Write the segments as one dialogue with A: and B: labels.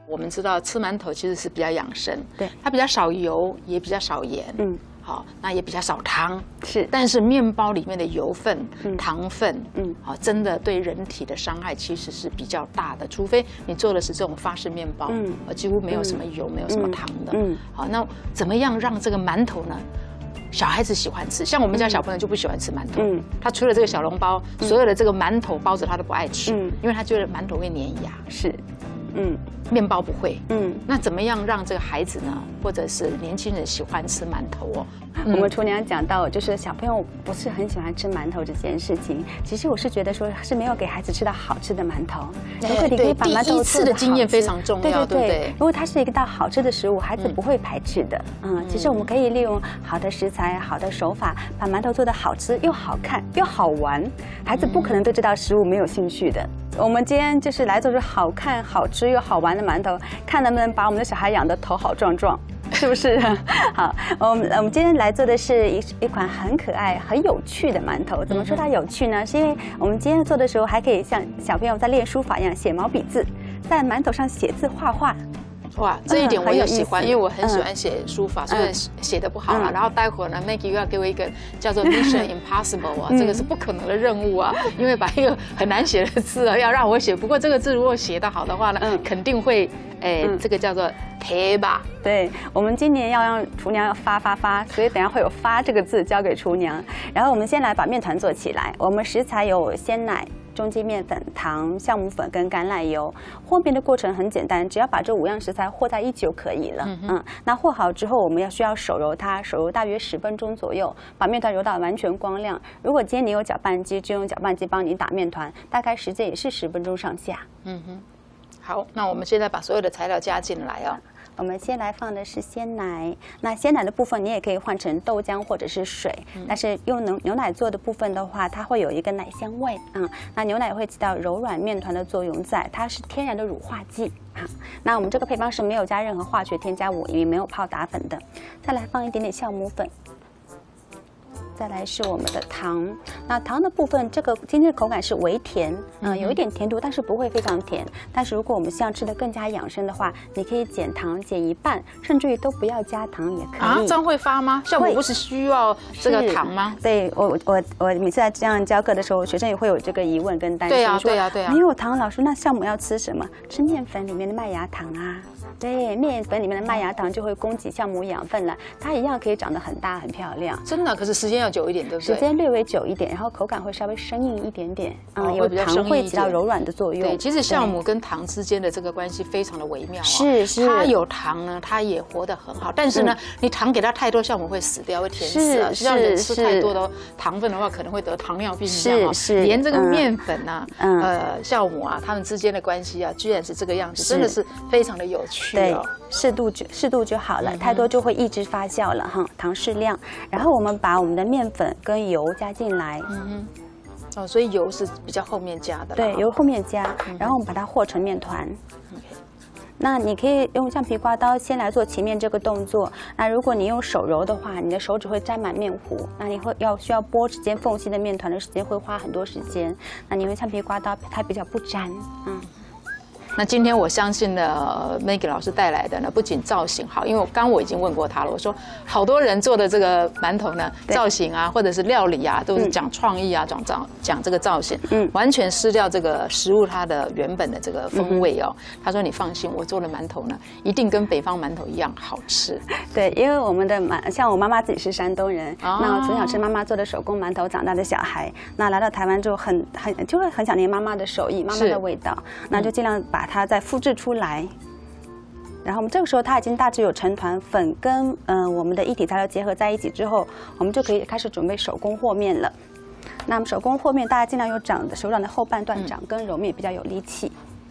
A: 我们知道吃馒头其实是比较养生，
B: 对，
A: 它比较少油，也比较少盐，好，那也比较少糖，
B: 是。
A: 但是面包里面的油分、糖分，好，真的对人体的伤害其实是比较大的，除非你做的是这种法式面包，几乎没有什么油，没有什么糖的，好，那怎么样让这个馒头呢？小孩子喜欢吃，像我们家小朋友就不喜欢吃馒头，他除了这个小笼包，所有的这个馒头包子他都不爱吃，因为他觉得馒头会粘牙，
B: 是。
A: 面包不会，那怎么样让这个孩子呢，或者是年轻人喜欢吃馒头哦？
B: 我们厨娘讲到，就是小朋友不是很喜欢吃馒头这件事情。其实我是觉得说是没有给孩子吃到好吃的馒头。如果你可以把馒头
A: 第一次的经验非常重要，对不对？
B: 如果它是一道好吃的食物，孩子不会排斥的。其实我们可以利用好的食材、好的手法，把馒头做得好吃又好看又好玩。孩子不可能对这道食物没有兴趣的。我们今天就是来做出好看、好吃又好玩的馒头，看能不能把我们的小孩养得头好壮壮。是不是？好，我们今天来做的是一款很可爱、很有趣的馒头。怎么说它有趣呢？是因为我们今天做的时候，还可以像小朋友在练书法一样写毛笔字，在馒头上写字画画。
A: 哇，这一点我也喜欢，因为我很喜欢写书法，虽然写得不好了。然后待会儿呢 ，Maggie 又要给我一个叫做 Mission Impossible 啊，这个是不可能的任务啊，因为把一个很难写的字啊要让我写。不过这个字如果写得好的话呢，肯定会，这个叫做贴吧。
B: 对，我们今年要让厨娘要发，所以等下会有发这个字交给厨娘。然后我们先来把面团做起来，我们食材有鲜奶、中筋面粉、糖、酵母粉跟橄榄油。和面的过程很简单，只要把这5样食材和在一起就可以了。那和好之后，我们需要手揉它，手揉大约10分钟左右，把面团揉到完全光亮。如果今天你有搅拌机，就用搅拌机帮你打面团，大概时间也是10分钟上下。
A: 好，那我们现在把所有的材料加进来哦。
B: 我们先来放的是鲜奶，那鲜奶的部分你也可以换成豆浆或者是水，但是用牛奶做的部分的话，它会有一个奶香味，那牛奶会起到柔软面团的作用在，它是天然的乳化剂。那我们这个配方是没有加任何化学添加物，也没有泡打粉的。再来放一点点酵母粉。再来是我们的糖，那糖的部分，这个今天的口感是微甜，有一点甜度，但是不会非常甜。但是如果我们想吃的更加养生的话，你可以减糖减1半，甚至于都不要加糖也可以。
A: 啊，这样会发吗？酵母不是需要这个糖吗？
B: 对，我每次在这样教课的时候，学生也会有这个疑问跟担心，
A: 对啊，
B: 没有糖，老师那酵母要吃什么？吃面粉里面的麦芽糖啊。对，面粉里面的麦芽糖就会供给酵母养分了，它一样可以长得很大很漂亮。
A: 真的，可是时间要久一点，对不对？
B: 时间略微久一点，然后口感会稍微生硬一点点，有糖会起到柔软的作用。
A: 对，其实酵母跟糖之间的这个关系非常的微妙。
B: 是，
A: 它有糖呢，它也活得很好，但是呢，你糖给它太多，酵母会死掉，会甜死了。像人吃太多的糖分的话，可能会得糖尿病一样。是，连这个面粉啊，酵母啊，它们之间的关系啊，居然是这个样子，真的是非常的有趣。
B: 对，适度就好了，太多就会抑制发酵了哈。糖适量，然后我们把我们的面粉跟油加进来。
A: 所以油是比较后面加的。
B: 对，油后面加，然后我们把它和成面团。那你可以用橡皮刮刀先来做起面这个动作。那如果你用手揉的话，你的手指会沾满面糊，那你需要拨之间缝隙的面团的时间会花很多时间。那你用橡皮刮刀，它比较不粘。
A: 那今天我相信呢 ，Maggie 老师带来的呢，不仅造型好，因为我已经问过他了，我说好多人做的这个馒头呢，造型啊，或者是料理啊，都是讲创意啊，讲这个造型，完全失掉这个食物它的原本的这个风味哦。他说你放心，我做的馒头呢，一定跟北方馒头一样好吃。
B: 对，因为我们的像我妈妈自己是山东人，那从小吃妈妈做的手工馒头长大的小孩，那来到台湾之后就会很想念妈妈的手艺，妈妈的味道，那就尽量把它再复制出来。然后我们这个时候它已经大致有成团，粉跟我们的一体材料结合在一起之后，我们就可以开始准备手工和面了。那么手工和面，大家尽量有手掌的后半段掌跟揉面比较有力气。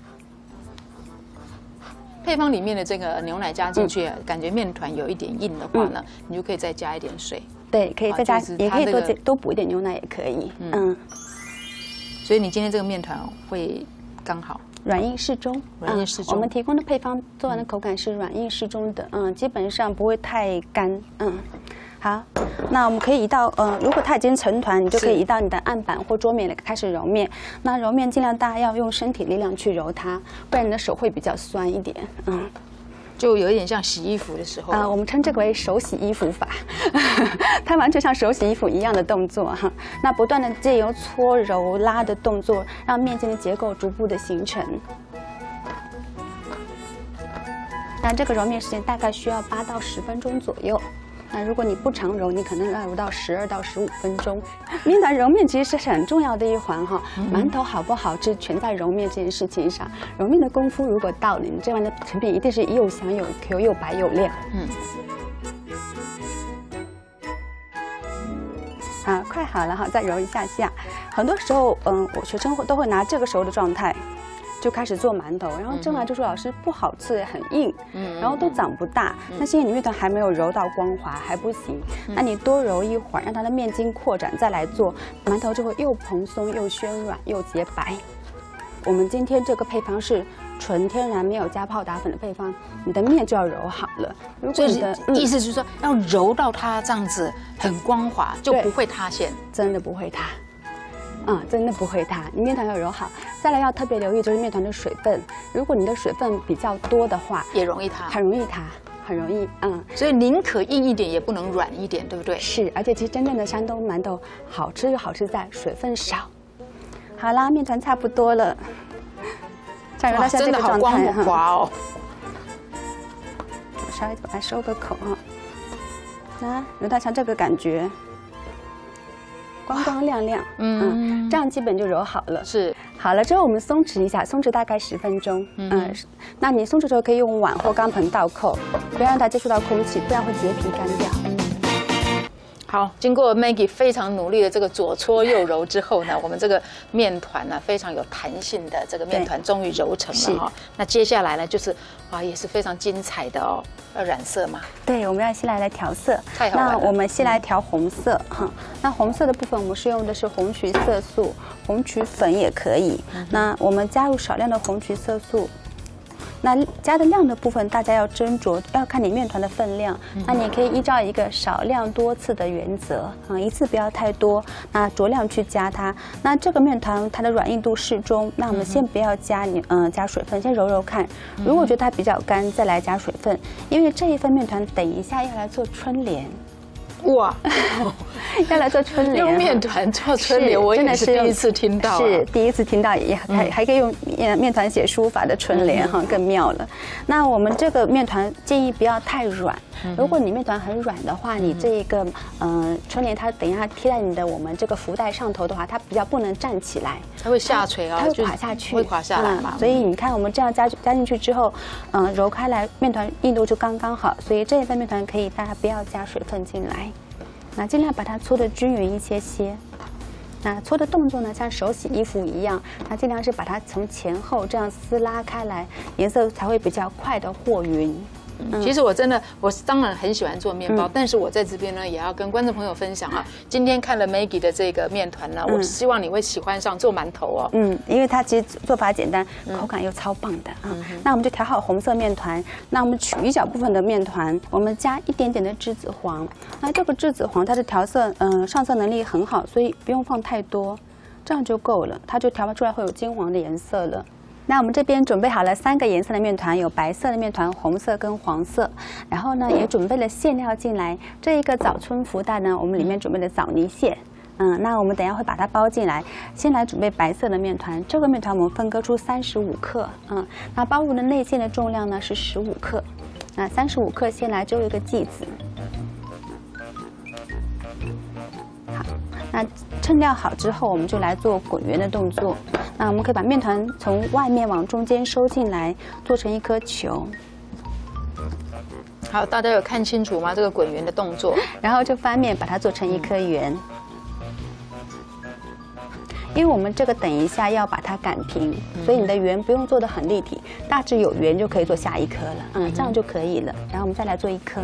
A: 配方里面的这个牛奶加进去，感觉面团有一点硬的话呢，你就可以再加一点水。对，可以再加，也可以多补一点牛奶也可以。 所以你今天这个面团会刚好。
B: 软硬适中，我们提供的配方做完的口感是软硬适中的，基本上不会太干， 好，那我们可以移到如果它已经成团，你就可以移到你的案板或桌面开始揉面。那揉面尽量大家要用身体力量去揉它，不然你的手会比较酸一点。
A: 就有一点像洗衣服的时候
B: 我们称这个为手洗衣服法，它完全像手洗衣服一样的动作哈。那不断的借由搓揉拉的动作，让面筋的结构逐步的形成。那这个揉面时间大概需要8到10分钟左右。那如果你不常揉，你可能要揉到12到15分钟。面团揉面其实是很重要的一环哈，馒头好不好吃全在揉面这件事情上。揉面的功夫如果到了，你这碗的成品一定是又香又 Q 又白又亮。快好了哈，再揉一下下。很多时候我学生都会拿这个时候的状态就开始做馒头，然后蒸来就说老师不好吃，很硬，然后都长不大。那是因为你面团还没有揉到光滑，还不行。那你多揉一会儿，让它的面筋扩展，再来做馒头，就会又蓬松又暄软又洁白。我们今天这个配方是纯天然没有加泡打粉的配方，你的面就要揉好了。如果你的
A: 意思就是说要揉到它这样子很光滑，就不会塌陷，
B: 真的不会塌。真的不会塌，你面团要揉好。再来要特别留意就是面团的水分，如果你的水分比较多的话，
A: 也容易塌，
B: 很容易塌，很容易。
A: 所以宁可硬一点，也不能软一点，对不对？
B: 是，而且其实真正的山东馒头好吃就好吃在水分少。好啦，面团差不多了，再揉到像这个状态，
A: 真的好光滑哦。
B: 我稍微把它收个口那揉到像这个感觉。光光亮亮，这样基本就揉好了。
A: 是，
B: 好了之后我们松弛一下，松弛大概10分钟。那你松弛之后可以用碗或钢盆倒扣，不要让它接触到空气，不然会结皮干掉。
A: 好，经过 Maggie 非常努力的这个左搓右揉之后呢，我们这个面团呢非常有弹性的这个面团终于揉成了哈。那接下来呢就是也是非常精彩的哦，要染色嘛。
B: 对，我们要先来调色。
A: 太好了。
B: 那我们先来调红色哈。那红色的部分我们是用的是红曲色素，红曲粉也可以。那我们加入少量的红曲色素。那加的量的部分，大家要斟酌，要看你面团的分量。那你可以依照一个少量多次的原则，一次不要太多，那酌量去加它。那这个面团它的软硬度适中，那我们先不要加加水分，先揉揉看。如果觉得它比较干，再来加水分，因为这一份面团等一下要来做春联。
A: 哇，
B: 要来做春联，
A: 用面团做春联，我也是第一次听到，
B: 是第一次听到，也还可以用面团写书法的春联更妙了。那我们这个面团建议不要太软，如果你面团很软的话，你这一个春联它等一下贴在你的我们这个福袋上头的话，它比较不能站起来，
A: 它会下垂
B: 它会垮下去，
A: 会垮下来嘛。
B: 所以你看我们这样加进去之后，揉开来，面团硬度就刚刚好，所以这一份面团可以大家不要加水分进来。那尽量把它搓得均匀一些。那搓的动作呢，像手洗衣服一样，那尽量是把它从前后这样撕拉开来，颜色才会比较快的和匀。
A: 其实我当然很喜欢做面包，但是我在这边呢也要跟观众朋友分享今天看了 Maggie 的这个面团呢，我希望你会喜欢上做馒头哦。
B: 因为它其实做法简单，口感又超棒的那我们就调好红色面团，那我们取一小部分的面团，我们加一点点的栀子黄。那这个栀子黄它的调色上色能力很好，所以不用放太多，这样就够了，它就调出来会有金黄的颜色了。那我们这边准备好了3个颜色的面团，有白色的面团、红色跟黄色，然后呢也准备了馅料进来。这一个早春福袋呢，我们里面准备了枣泥馅。那我们等一下会把它包进来。先来准备白色的面团，这个面团我们分割出35克。那包入的内馅的重量呢是15克。那35克先来揪一个剂子。好，那称料好之后，我们就来做滚圆的动作。那我们可以把面团从外面往中间收进来，做成一颗球。
A: 好，大家有看清楚吗？这个滚圆的动作，
B: 然后就翻面把它做成一颗圆。因为我们这个等一下要把它擀平，所以你的圆不用做得很立体，大致有圆就可以做下一颗了。这样就可以了。然后我们再来做一颗。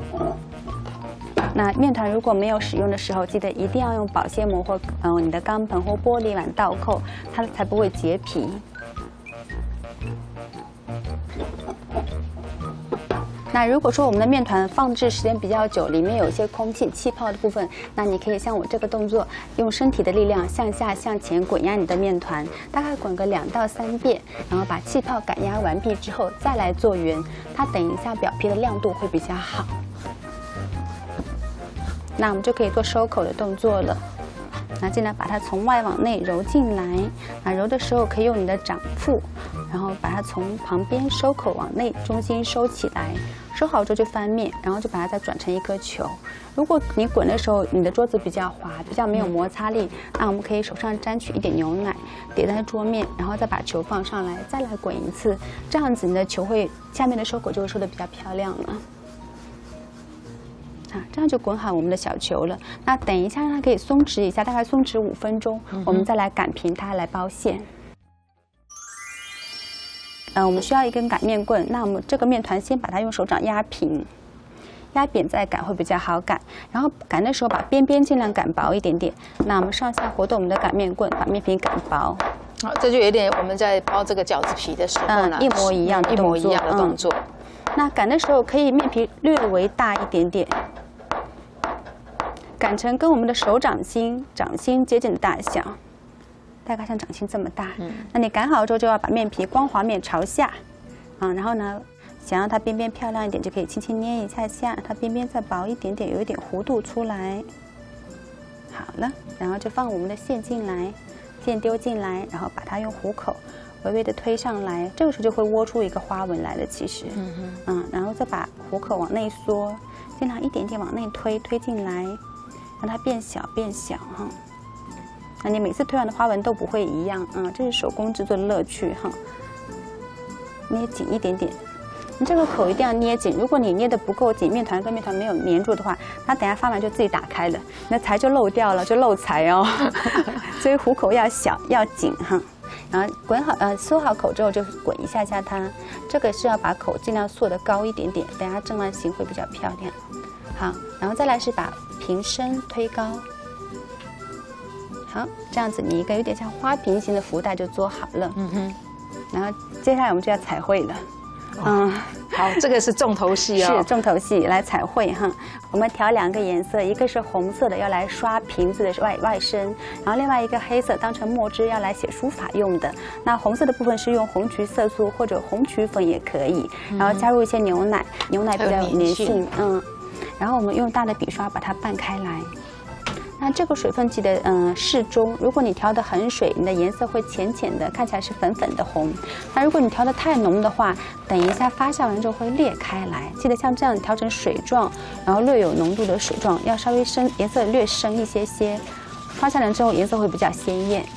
B: 那面团如果没有使用的时候，记得一定要用保鲜膜或你的钢盆或玻璃碗倒扣，它才不会结皮。 那如果说我们的面团放置时间比较久，里面有一些空气、气泡的部分，那你可以像我这个动作，用身体的力量向下、向前滚压你的面团，大概滚个2到3遍，然后把气泡赶压完毕之后，再来做圆，它等一下表皮的亮度会比较好。那我们就可以做收口的动作了。那尽量把它从外往内揉进来。那揉的时候可以用你的掌腹，然后把它从旁边收口往内，中心收起来。收好之后就翻面，然后就把它再转成一颗球。如果你滚的时候你的桌子比较滑，比较没有摩擦力，那我们可以手上沾取一点牛奶，叠在桌面，然后再把球放上来，再来滚一次。这样子你的球会下面的收口就会收得比较漂亮了。这样就滚好我们的小球了。那等一下让它可以松弛一下，大概松弛5分钟，我们再来擀平它来包馅。我们需要一根擀面棍，那我们这个面团先把它用手掌压平，压扁再擀会比较好擀。然后擀的时候把边边尽量擀薄一点点。那我们上下活动我们的擀面棍，把面皮擀薄。
A: 好，这就有点我们在包这个饺子皮的时候呢，
B: 一模一样的动作。那擀的时候可以面皮略微大一点点。擀成跟我们的手掌心接近的大小，大概像掌心这么大。那你擀好之后就要把面皮光滑面朝下，然后呢，想让它边边漂亮一点，就可以轻轻捏一下下，它边边再薄一点点，有一点弧度出来。好了，然后就放我们的馅进来，馅丢进来，然后把它用虎口微微的推上来，这个时候就会窝出一个花纹来了。其实，然后再把虎口往内缩，尽量一点点往内推进来。让它变小哈，那你每次推完的花纹都不会一样这是手工制作的乐趣哈。捏紧一点点，你这个口一定要捏紧，如果你捏得不够紧，面团跟面团没有粘住的话，它等下发完就自己打开了，那材就漏掉了，就漏材哦。所以虎口要小要紧哈。然后缩好口之后就滚一下它，这个是要把口尽量缩得高一点点，等下正完形会比较漂亮。好，然后再来是把瓶身推高，好，这样子你一个有点像花瓶形的福袋就做好了。然后接下来我们就要彩绘了。
A: 好，这个是重头戏哦。
B: 是重头戏，来彩绘哈。我们调2个颜色，一个是红色的，要来刷瓶子的外身，然后另外一个黑色当成墨汁，要来写书法用的。那红色的部分是用红曲色素或者红曲粉也可以，然后加入一些牛奶，牛奶比较有粘性。然后我们用大的笔刷把它拌开来。那这个水分记得适中，如果你调得很水，你的颜色会浅浅的，看起来是粉粉的红。那如果你调得太浓的话，等一下发酵完之后会裂开来。记得像这样调成水状，然后略有浓度的水状，要稍微深，颜色略深一些，发酵完之后颜色会比较鲜艳。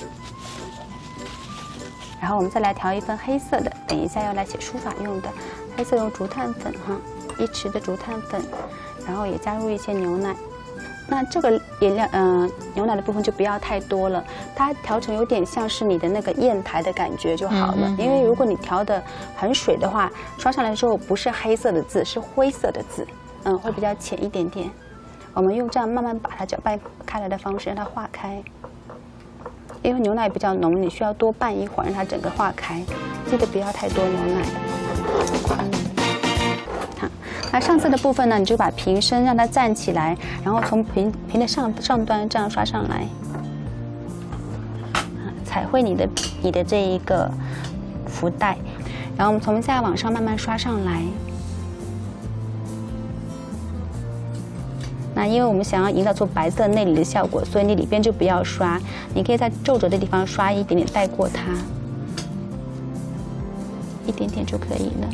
B: 然后我们再来调一份黑色的，等一下要来写书法用的，黑色用竹炭粉哈，1匙的竹炭粉。然后也加入一些牛奶，那这个颜料牛奶的部分就不要太多了，它调成有点像是你的那个砚台的感觉就好了。因为如果你调的很水的话，刷上来之后不是黑色的字，是灰色的字，会比较浅一点点。我们用这样慢慢把它搅拌开来的方式让它化开，因为牛奶比较浓，你需要多拌一会儿让它整个化开，记得不要太多牛奶。那上色的部分呢，你就把瓶身让它站起来，然后从瓶的上端这样刷上来，彩绘你的这一个福袋，然后我们从下往上慢慢刷上来。那因为我们想要营造出白色内里的效果，所以你里边就不要刷，你可以在皱褶的地方刷一点点带过它，一点点就可以了。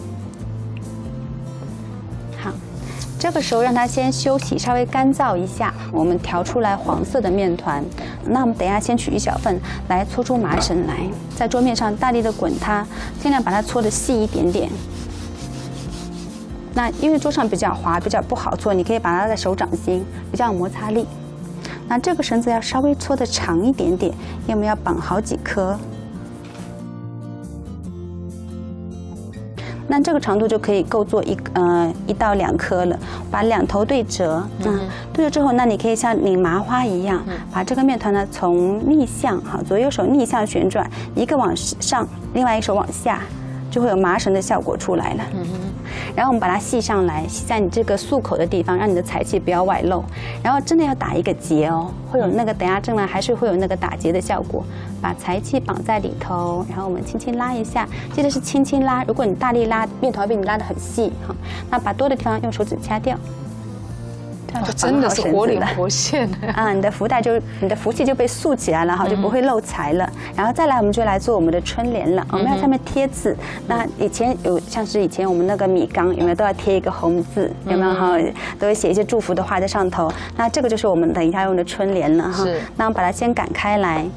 B: 这个时候让它先休息，稍微干燥一下。我们调出来黄色的面团，那我们等一下先取一小份来搓出麻绳来，在桌面上大力的滚它，尽量把它搓得细一点点。那因为桌上比较滑，比较不好搓，你可以把它在手掌心，比较有摩擦力。那这个绳子要稍微搓得长一点点，因为我们要绑好几颗。那这个长度就可以够做1到2颗了，把2头对折，对折之后，那你可以像拧麻花一样，把这个面团呢从逆向，左右手逆向旋转，一个往上，另外一手往下， 就会有麻绳的效果出来了。然后我们把它系上来，系在你这个束口的地方，让你的财气不要外露。然后真的要打一个结哦，会有那个等下正来还是会有那个打结的效果。把财气绑在里头，然后我们轻轻拉一下，记得是轻轻拉。如果你大力拉，面团被你拉得很细哈，那把多的地方用手指掐掉。
A: 真的是活灵活现
B: 啊！你的福气就被束起来了哈，就不会漏财了。然后再来，我们就来做我们的春联了。我们要上面贴字。那以前有像是以前我们那个米缸有没有都要贴一个红字？有没有哈？都会写一些祝福的话在上头。那这个就是我们等一下用的春联了哈。那我们把它先擀开来。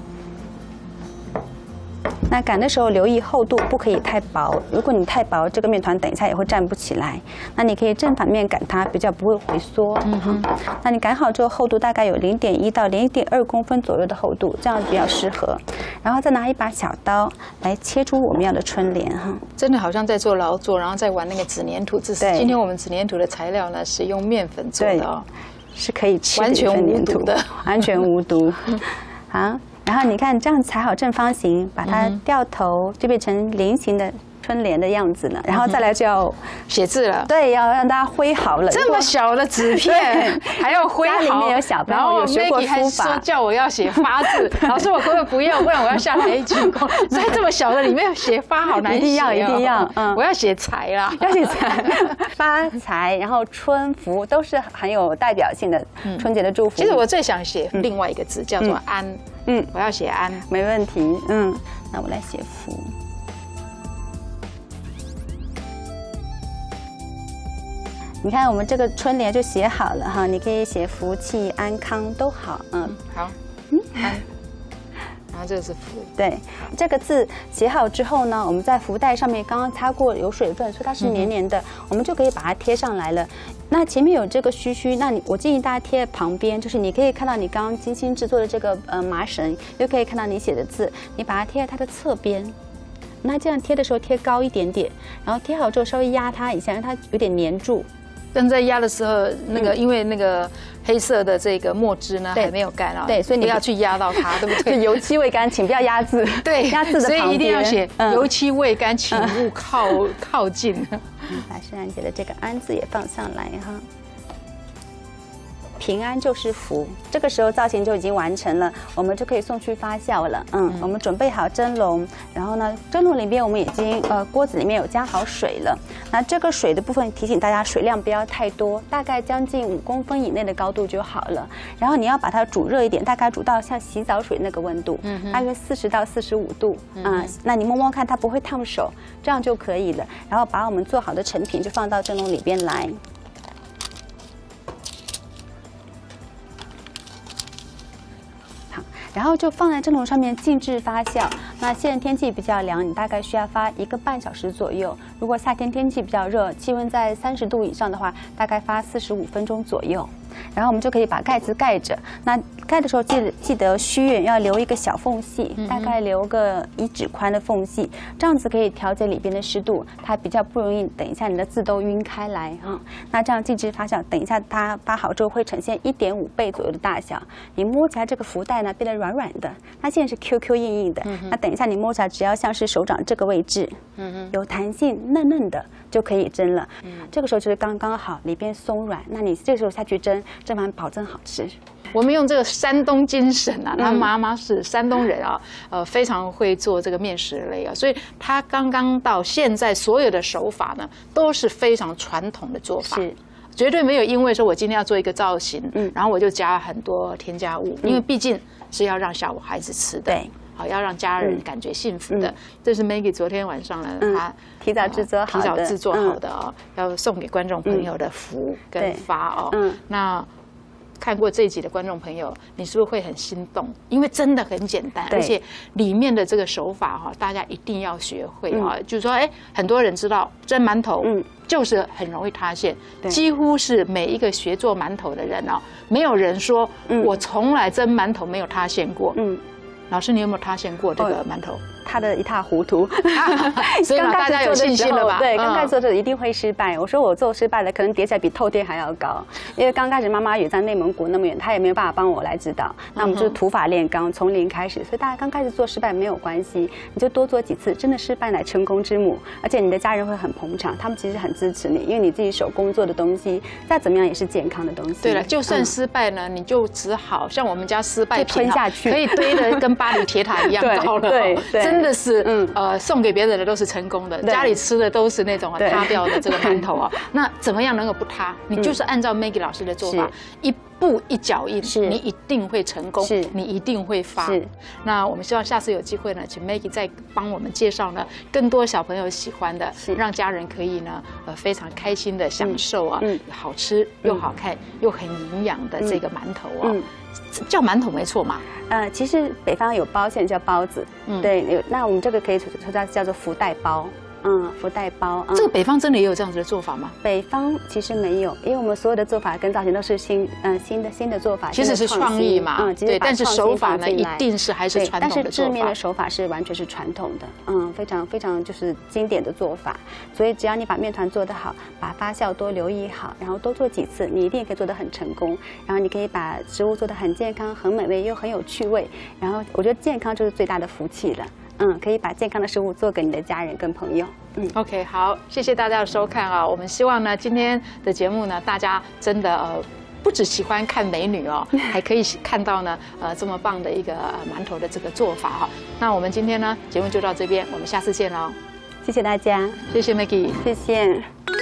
B: 那擀的时候留意厚度不可以太薄，如果你太薄，这个面团等一下也会站不起来。那你可以正反面擀它，比较不会回缩。那你擀好之后，厚度大概有0.1到0.2公分左右的厚度，这样比较适合。然后再拿一把小刀来切出我们要的春联哈。
A: 真的好像在做劳作，然后再玩那个纸粘土。这是今天我们纸粘土的材料呢，是用面粉做的哦，
B: 是可以吃
A: 完全无毒的，
B: 完全无毒。好。然后你看这样裁好正方形，把它掉头就变成菱形的春联的样子了。然后再来就要
A: 写字了，
B: 对，要让大家挥好了。
A: 这么小的纸片还要挥好，
B: 家里面有小朋友有学过书法，
A: 说叫我要写发字，老师我可不可以不要，不然我要下台鞠躬。在这么小的里面写发好难写，
B: 一定要一定要，
A: 我要写财啦，
B: 要写财，发财，然后春福都是很有代表性的春节的祝福。
A: 其实我最想写另外一个字叫做安。我要写安，
B: 没问题。那我来写福。你看我们这个春联就写好了哈，你可以写福气、安康都好。
A: 好。安。然后这个是福，
B: 对，这个字写好之后呢，我们在福袋上面刚刚擦过有水分，所以它是黏黏的，我们就可以把它贴上来了。那前面有这个须，那我建议大家贴在旁边，就是你可以看到你刚刚精心制作的这个麻绳，又可以看到你写的字，你把它贴在它的侧边。那这样贴的时候贴高一点点，然后贴好之后稍微压它一下，让它有点粘住。
A: 但在压的时候，因为那个黑色的这个墨汁呢还没有干啊，
B: 对，所以你
A: 不要去压到它，对不对？
B: 油漆未干，请不要压字。
A: 对，
B: 压字的旁边，
A: 所以一定要写油漆未干，请勿靠近。
B: 把圣诞节的这个安字也放上来哈。平安就是福，这个时候造型就已经完成了，我们就可以送去发酵了。我们准备好蒸笼，然后呢，蒸笼里面我们已经锅子里面有加好水了。那这个水的部分提醒大家，水量不要太多，大概将近5公分以内的高度就好了。然后你要把它煮热一点，大概煮到像洗澡水那个温度，大约40到45度那你摸摸看它不会烫手，这样就可以了。然后把我们做好的成品就放到蒸笼里边来。然后就放在蒸笼上面静置发酵。那现在天气比较凉，你大概需要发1个半小时左右。如果夏天天气比较热，气温在30度以上的话，大概发45分钟左右。然后我们就可以把盖子盖着。那盖的时候记得须远要留一个小缝隙，大概留个1指宽的缝隙，这样子可以调节里边的湿度，它比较不容易等一下你的字都晕开来哈。那这样静置发酵，等一下它发好之后会呈现1.5倍左右的大小。你摸起来这个福袋呢变得软软的，它现在是 QQ 硬硬的，那等一下你摸起来只要像是手掌这个位置，有弹性嫩嫩的就可以蒸了。这个时候就是刚刚好，里边松软，那你这个时候下去蒸完保证好吃。
A: 我们用这个山东精神啊，他妈妈是山东人啊，非常会做这个面食类啊，所以他刚刚到现在所有的手法呢，都是非常传统的做法，是绝对没有因为说我今天要做一个造型，然后我就加很多添加物，因为毕竟是要让小孩子吃的，对，好要让家人感觉幸福的。这是 Maggie 昨天晚上呢，她
B: 提早制作
A: 好的哦，要送给观众朋友的福跟发哦，那。看过这一集的观众朋友，你是不是会很心动？因为真的很简单，而且里面的这个手法哈，大家一定要学会啊。就是说，很多人知道蒸馒头，就是很容易塌陷，几乎是每一个学做馒头的人啊，没有人说我从来蒸馒头没有塌陷过。老师，你有没有塌陷过这个馒头？
B: 他的一塌糊涂。
A: 所以大家有信心了吧？
B: 对，刚开始做的一定会失败。我说我做失败了，可能跌起来比透天还要高，因为刚开始妈妈也在内蒙古那么远，她也没有办法帮我来指导。那我们就是土法炼钢，从零开始。所以大家刚开始做失败没有关系，你就多做几次，真的失败乃成功之母。而且你的家人会很捧场，他们其实很支持你，因为你自己手工做的东西，再怎么样也是健康的东西。
A: 对了，就算失败了，你就只好像我们家失败品
B: 吞下去，
A: 可以堆的跟巴黎铁塔一样高了。对，真的是，送给别人的都是成功的，家里吃的都是那种塌掉的这个馒头啊。那怎么样能够不塌？你就是按照 Maggie 老师的做法，一步一脚印，你一定会成功，你一定会发。那我们希望下次有机会呢，请 Maggie 再帮我们介绍呢更多小朋友喜欢的，让家人可以呢非常开心的享受啊，好吃又好看又很营养的这个馒头啊。叫馒头没错嘛？
B: 其实北方有包馅叫包子，对，那我们这个可以说它叫做福袋包。福袋包。
A: 这个北方真的也有这样子的做法吗？
B: 北方其实没有，因为我们所有的做法跟造型都是新的做法，
A: 其实是创意嘛。对，但是手法呢，一定是还是传统的做法。
B: 但是制面的手法是完全是传统的，非常非常就是经典的做法。所以只要你把面团做得好，把发酵多留意好，然后多做几次，你一定也可以做得很成功。然后你可以把食物做得很健康、很美味又很有趣味。然后我觉得健康就是最大的福气了。可以把健康的食物做给你的家人跟朋友。
A: OK， 好，谢谢大家的收看啊！我们希望呢，今天的节目呢，大家真的不只喜欢看美女哦，还可以看到呢这么棒的一个馒头的这个做法哈。那我们今天呢节目就到这边，我们下次见喽！
B: 谢谢大家，
A: 谢谢 Maggie，
B: 谢谢。